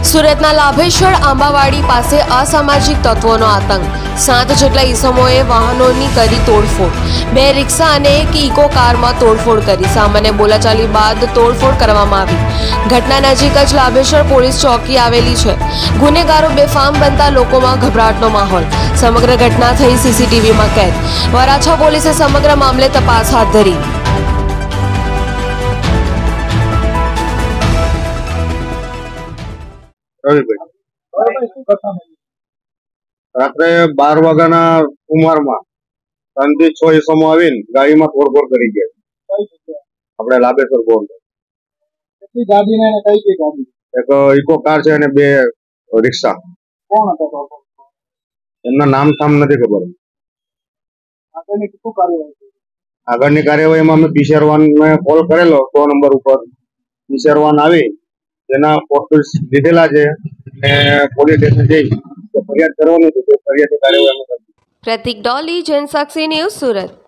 સુરતના લાભેશ્વર આંબાવાડી પાસે અસામાજિક તત્વોનો આતંક। 7 જેટલા ઈસમોએ વાહનોની કરી તોડફોડ। 2 રિક્ષા અને એક ઇકો કારમાં તોડફોડ કરી। સામાન્ય બોલાચાલી બાદ તોડફોડ કરવામાં આવી। ઘટના નજીક જ લાભેશ્વર પોલીસ ચોકી આવેલી છે। ગુનેગારો બેફામ બનતા લોકોમાં ગભરાટનો માહોલ। સમગ્ર ઘટના થઈ સીસીટીવીમાં કેદ। વરાછા પોલીસે સમગ્ર મામલે તપાસ હાથ ધરી। રાત્રે 12 વાગ્યાના ઉંમરમાં 3 થી 6 ઈસમો આવીને ગાડીમાં તોડફોડ કરી ગયા। આપણે લાભેશ્વર બોર્ડ કેટલી ગાડી ને કઈ કઈ ગાડી? એક ઇકો કાર છે અને 2 રિક્ષા। કોણ હતા? એમના નામ નથી ખબર। આગળની કાર્યવાહીમાં અમે પીસીઆર 1 ને કોલ કરેલો 100 નંબર ઉપર। પીસીઆર 1 આવી તેના ફોટોસ લીધેલા છે અને પોલીસ સ્ટેશન જઈ ફરિયાદ કરવાની છે। ફરિયાદની કાર્યવાહી અમે કરીશું। પ્રતિક ડોલી, જનસાક્ષી ન્યૂઝ, સુરત।